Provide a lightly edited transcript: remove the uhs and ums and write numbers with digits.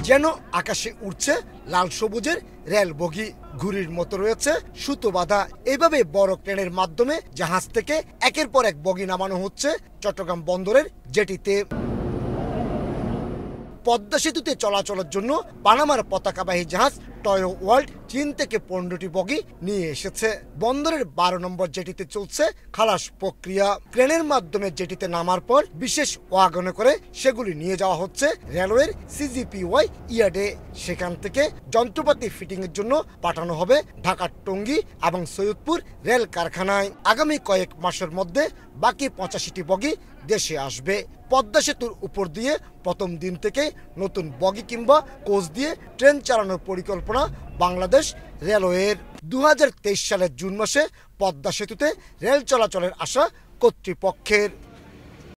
যেন আকাশে উড়ছে লাল সবুজের রেল বগি, ঘুড়ির মতো রয়েছে সুতো বাঁধা। এভাবে বড় ক্রেনের মাধ্যমে জাহাজ থেকে একের পর এক বগি নামানো হচ্ছে চট্টগ্রাম বন্দরের জেটিতে। পদ্মা সেতুতে চলাচলের জন্য পানামার পতাকাবাহী জাহাজ টয়ো ওয়ার্ল্ড চীন থেকে 15টি বগি নিয়ে এসেছে। বন্দরের 12 নম্বর জেটিতে চলছে খালাস প্রক্রিয়া। ক্রেনের মাধ্যমে জেটিতে নামার পর বিশেষ ওয়াগনে করে সেগুলি নিয়ে যাওয়া হচ্ছে রেলওয়ের সিজিপিওয়াই ইয়ার্ডে। সেখান থেকে যন্ত্রপাতি ফিটিংয়ের জন্য পাঠানো হবে ঢাকার টঙ্গী এবং সৈয়দপুর রেল কারখানায়। আগামী কয়েক মাসের মধ্যে বাকি 85টি বগি দেশে আসবে। পদ্মা সেতুর উপর দিয়ে প্রথম দিন থেকে নতুন বগি কিংবা কোচ দিয়ে ট্রেন চালানোর পরিকল্পনা বাংলাদেশ রেলওয়ের। 2023 সালের জুন মাসে পদ্মা সেতুতে রেল চলাচলের আশা কর্তৃপক্ষের।